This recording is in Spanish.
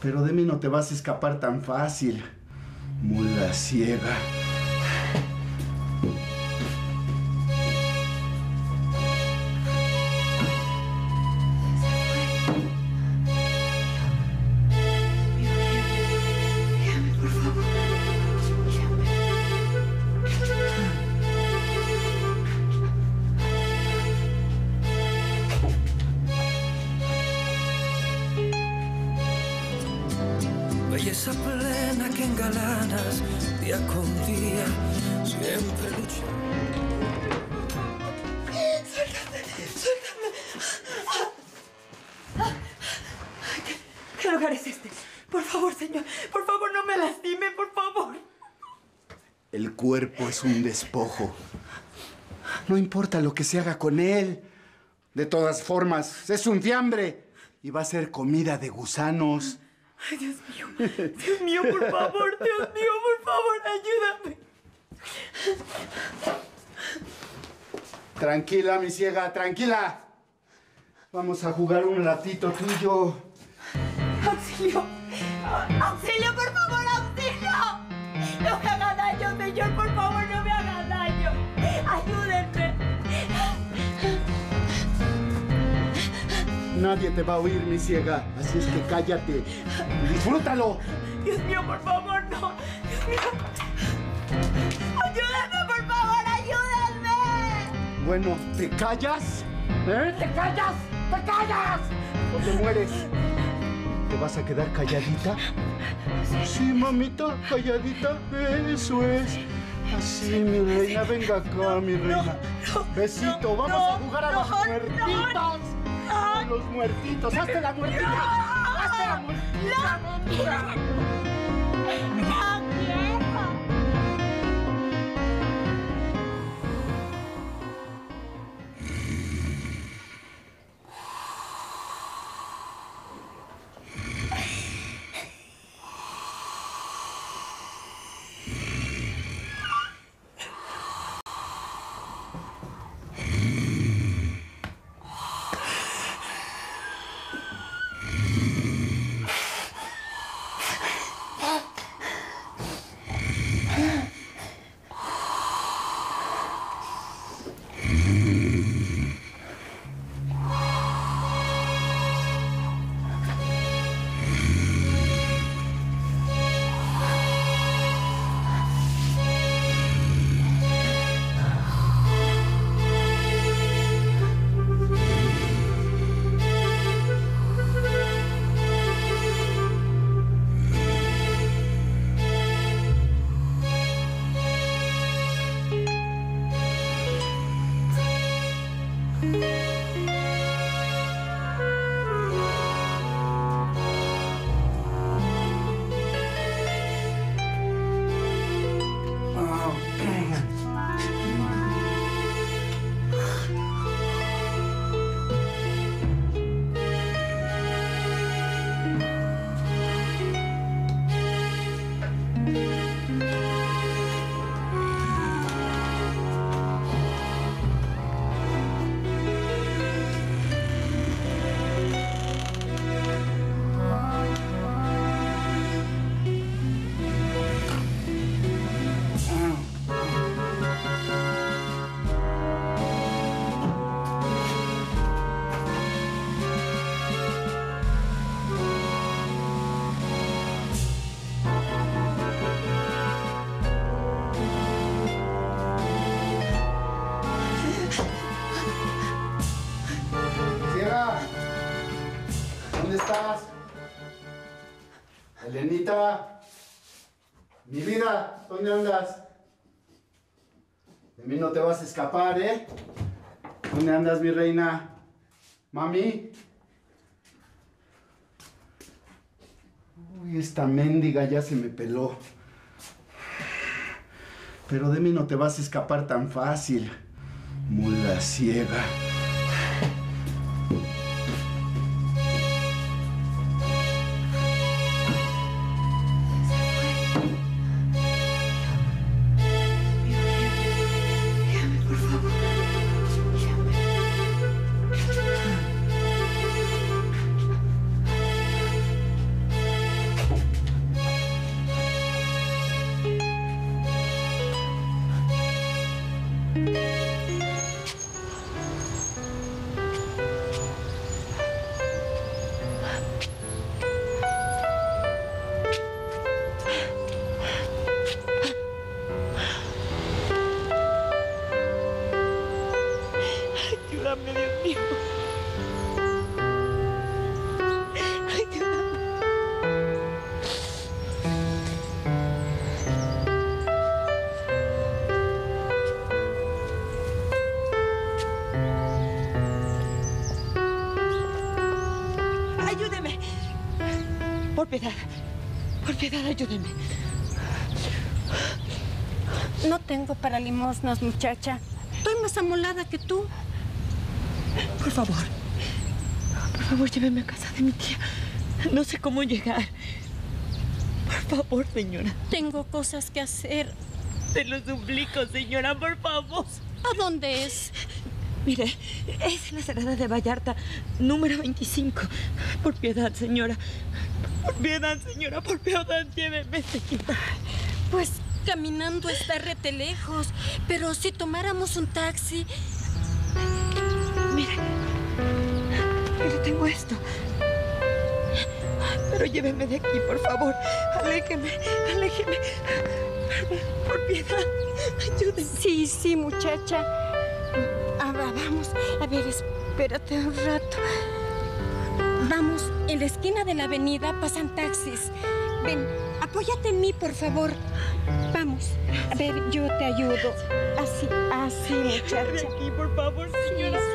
Pero de mí no te vas a escapar tan fácil, mula ciega. Belleza plena que engalanas día con día, siempre luchando. ¡Suéltame! ¡Suéltame! ¿Qué lugar es este? Por favor, señor. Por favor, no me lastime, por favor. El cuerpo es un despojo. No importa lo que se haga con él. De todas formas, es un fiambre. Y va a ser comida de gusanos. Ay, Dios mío. Dios mío, por favor. Dios mío, por favor, ayúdame. Tranquila, mi ciega, tranquila. Vamos a jugar un ratito tú y yo. ¡Auxilio! ¡Auxilio, por favor, auxilio! ¡No me haga daño, señor! ¡Por favor, no me haga daño! ¡Ayúdenme! Nadie te va a oír, mi ciega. Así es que cállate. Y disfrútalo. Dios mío, por favor, no. Dios mío. ¡Ayúdenme, por favor, ayúdenme! Bueno, ¿te callas? ¿Eh? ¿Te callas? ¡Te callas! ¿O te mueres? ¿Te vas a quedar calladita? Sí, mamita, calladita. Eso es. Así, mi reina. Venga acá, mi reina. Besito, vamos a jugar a los muertitos. A los muertitos. ¡Hazte la muertita! ¡Hazte la muertita, mamita! ¡No quiero! ¿Dónde estás? Elenita, mi vida, ¿dónde andas? De mí no te vas a escapar, ¿eh? ¿Dónde andas, mi reina? Mami. Uy, esta mendiga ya se me peló. Pero de mí no te vas a escapar tan fácil, mula ciega. Por piedad, ayúdenme. No tengo para limosnas, muchacha. Estoy más amolada que tú. Por favor, lléveme a casa de mi tía. No sé cómo llegar. Por favor, señora. Tengo cosas que hacer. Te lo suplico, señora, por favor. ¿A dónde es? Mire, es la Cerrada de Vallarta, número 25. Por piedad, señora. Por piedad, señora, por piedad, lléveme, señora. Pues caminando está rete lejos, pero si tomáramos un taxi... Mire, tengo esto. Pero lléveme de aquí, por favor. Aléjeme. Por piedad, ayúdenme. Sí, muchacha. Vamos, a ver, espérate un rato. Vamos, en la esquina de la avenida pasan taxis. Ven, apóyate en mí, por favor. Vamos, a ver, yo te ayudo. Así, muchacha. De aquí, por favor, señora. Sí.